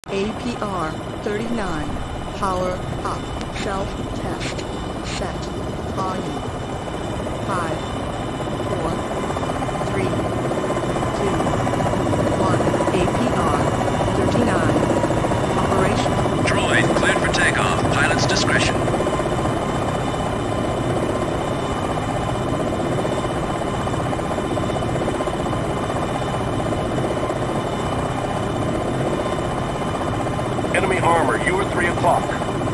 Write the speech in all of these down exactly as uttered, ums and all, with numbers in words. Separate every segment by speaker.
Speaker 1: A P R thirty-nine, power up, self-test, set, volume, five, four, three, two, one, A P R thirty-nine, operational.
Speaker 2: Droid cleared for takeoff, pilot's discretion.
Speaker 3: Enemy armor, you are three o'clock.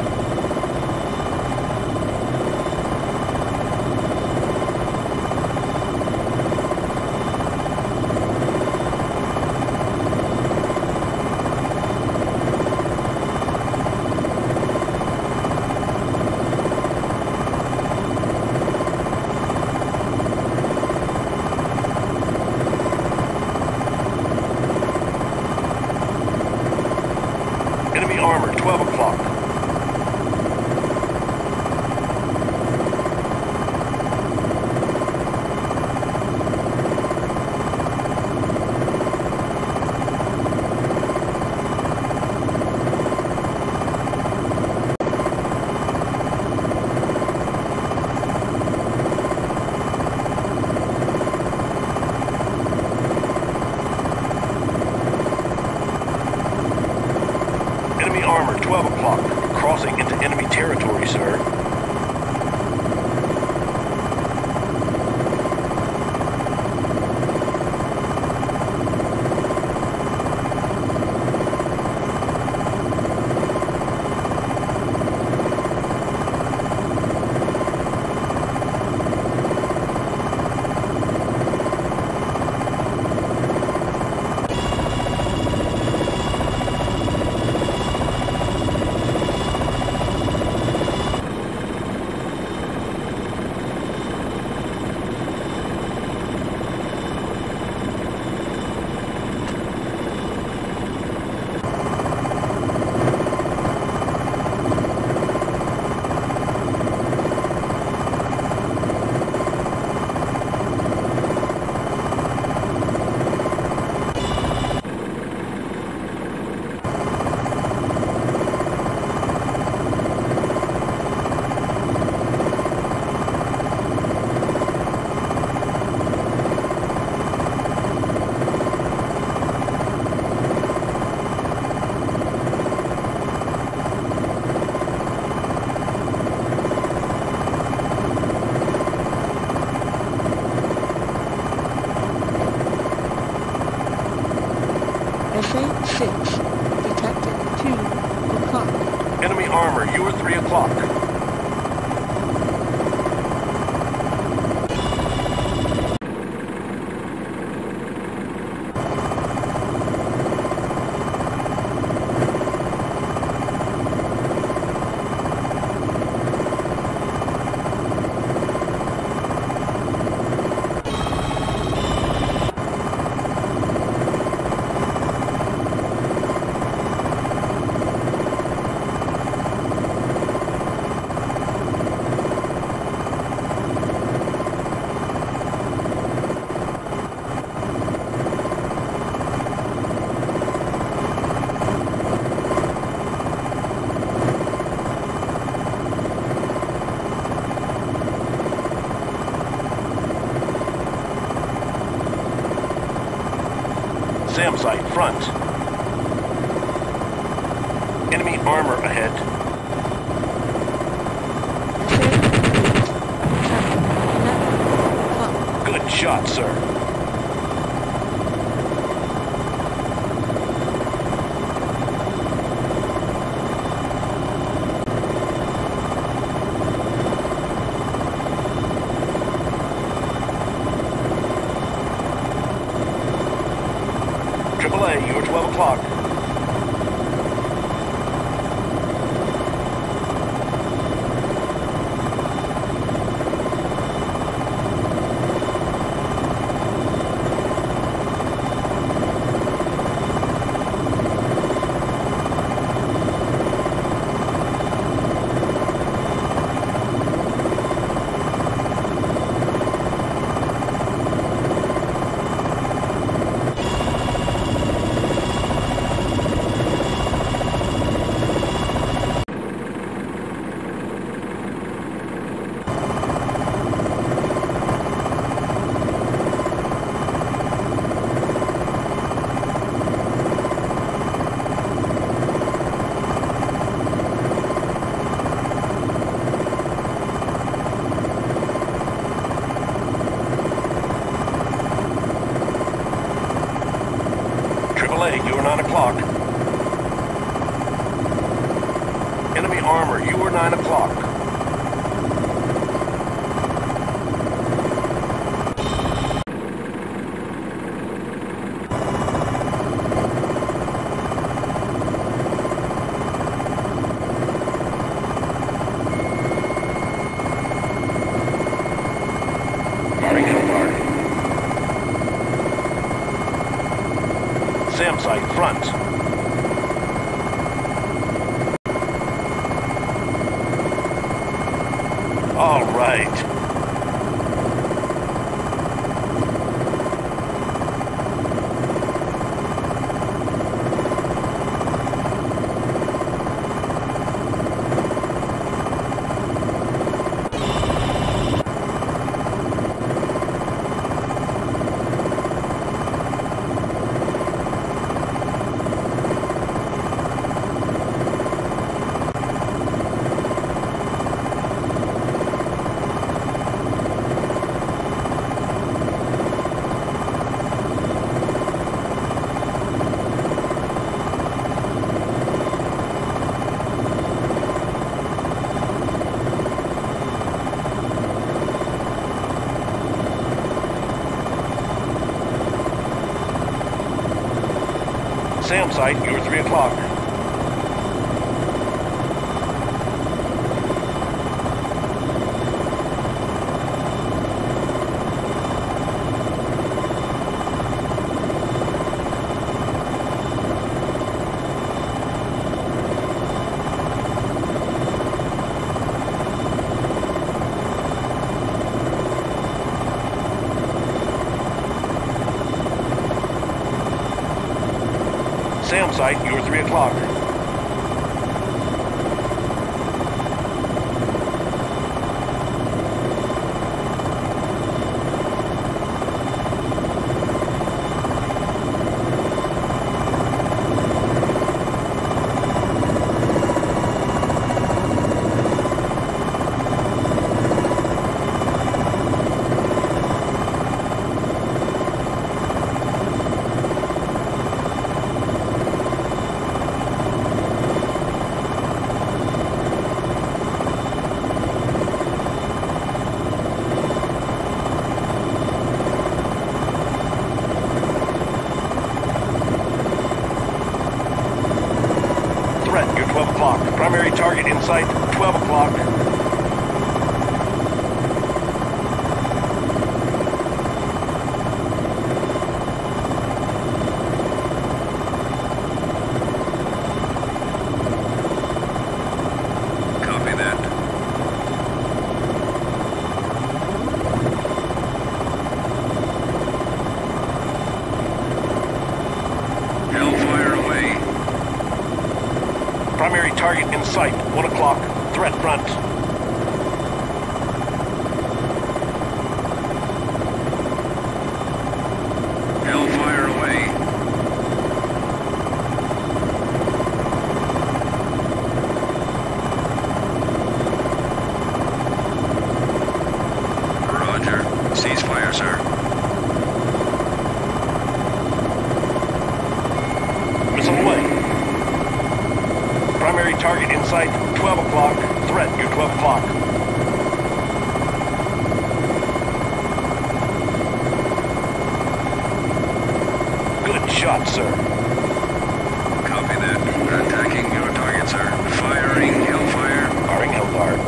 Speaker 3: Enemy armor, twelve o'clock. Enemy armor, twelve o'clock. Crossing into enemy territory, sir.
Speaker 1: S A six, detected, two o'clock.
Speaker 3: Enemy armor, you are three o'clock. SAM site, front. Enemy armor ahead. Good shot, sir. Triple A, you are twelve o'clock. nine o'clock. SAM site front. All right. SAM site, you're three o'clock. SAM site, you're three o'clock. twelve o'clock. Primary target in sight, twelve o'clock.
Speaker 2: Copy that. Hellfire away.
Speaker 3: Primary target in sight, one o'clock. Threat front.
Speaker 2: Hellfire away. Roger. Ceasefire, sir.
Speaker 3: Missile away. Primary target in sight, twelve o'clock. Threat, you're twelve o'clock. Good shot, sir.
Speaker 2: Copy that. Attacking your target, sir. Firing Hellfire.
Speaker 3: Firing Hellfire.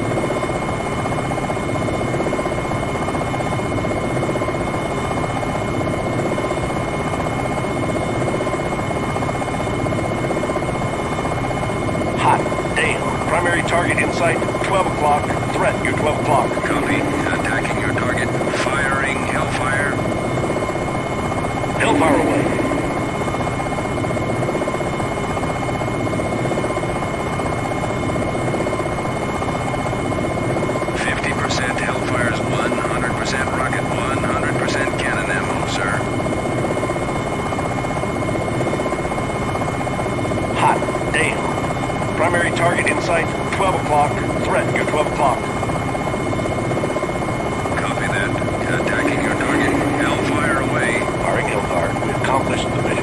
Speaker 3: Primary target in sight, twelve o'clock. Threat, you're twelve o'clock.
Speaker 2: Copy. Attacking your target. Firing Hellfire.
Speaker 3: Hellfire away.
Speaker 2: fifty percent Hellfire's one hundred percent rocket, one hundred percent cannon ammo, sir.
Speaker 3: Hot damn. Primary target in sight, twelve o'clock. Threat, you're twelve o'clock.
Speaker 2: Copy that. Attacking your target. Hellfire away.
Speaker 3: Firing Hellfire. We accomplished the mission.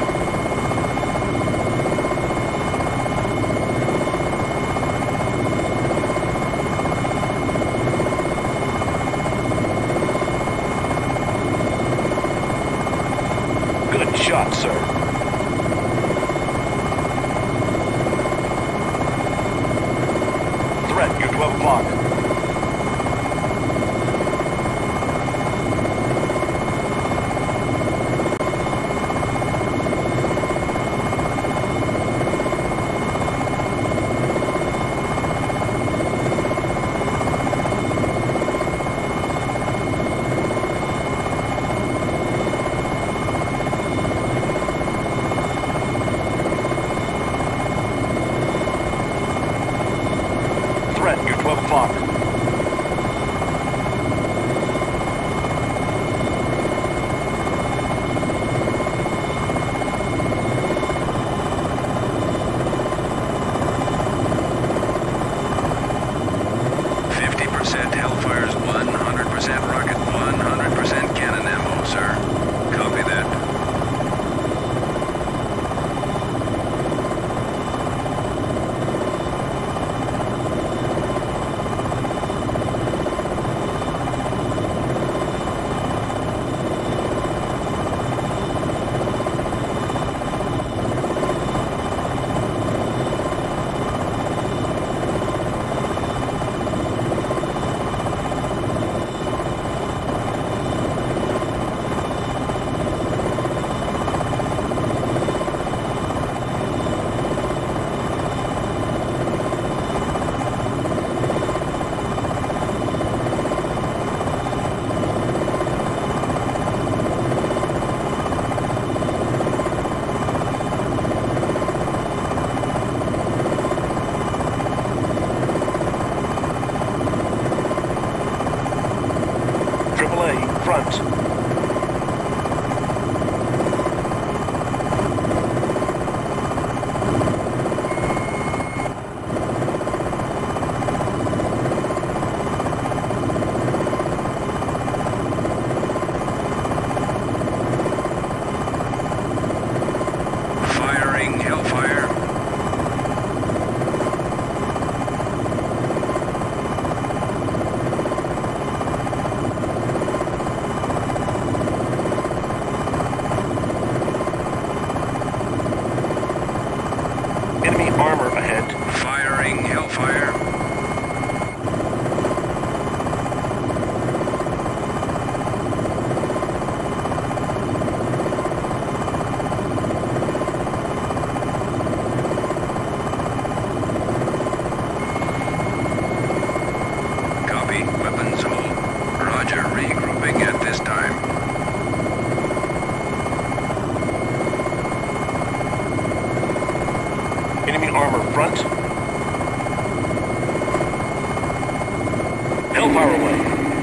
Speaker 3: o'clock. Threat, you're twelve o'clock.
Speaker 2: fifty percent Hellfire's one, one hundred percent rocket one, one hundred percent cannon ammo, sir. Copy that. triple A, front. Firing Hellfire.
Speaker 3: Enemy armor ahead.
Speaker 2: Firing Hellfire. Copy. Weapons hold. Roger. Regrouping at this time.
Speaker 3: Enemy armor front. Hellfire away.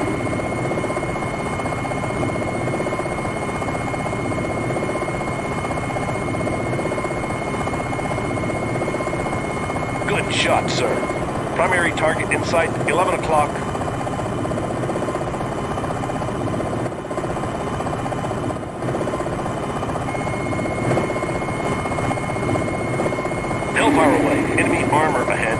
Speaker 3: Good shot, sir. Primary target in sight, eleven o'clock. Hellfire away. Enemy armor ahead.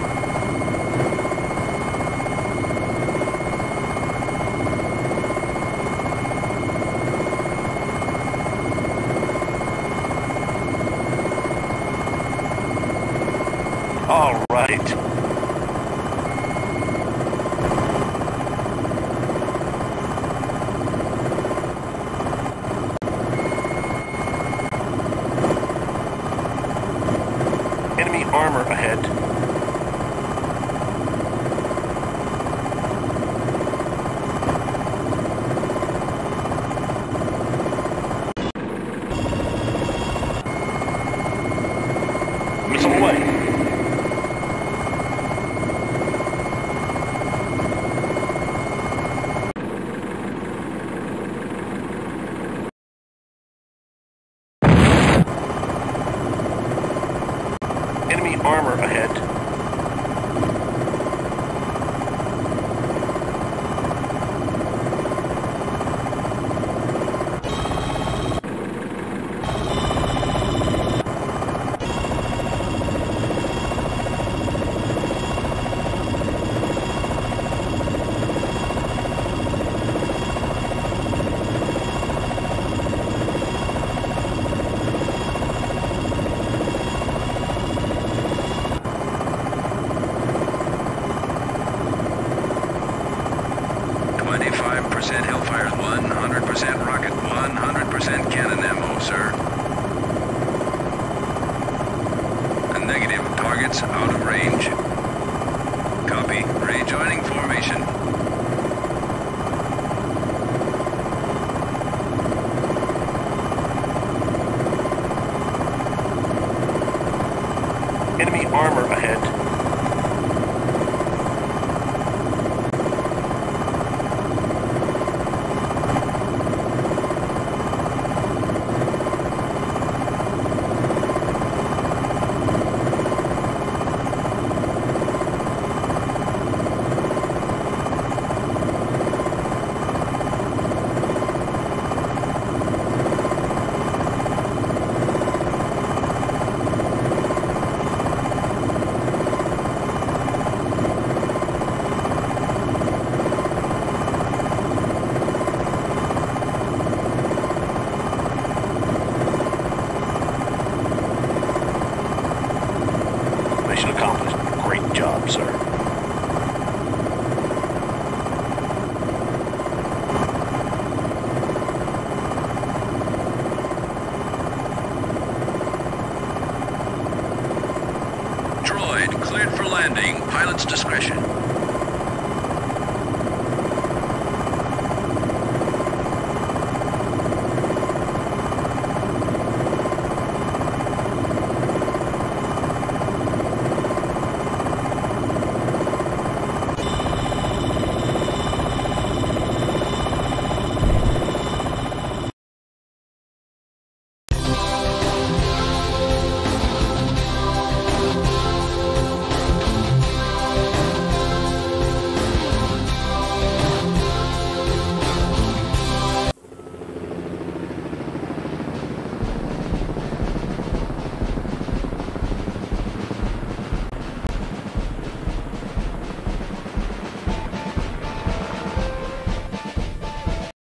Speaker 3: All right. Enemy armor ahead. Missile away. Enemy armor ahead.
Speaker 2: targets out of range. Copy. Rejoining formation.
Speaker 3: Enemy armor ahead. Mission accomplished. Great job, sir.
Speaker 2: Droid cleared for landing. Pilot's discretion.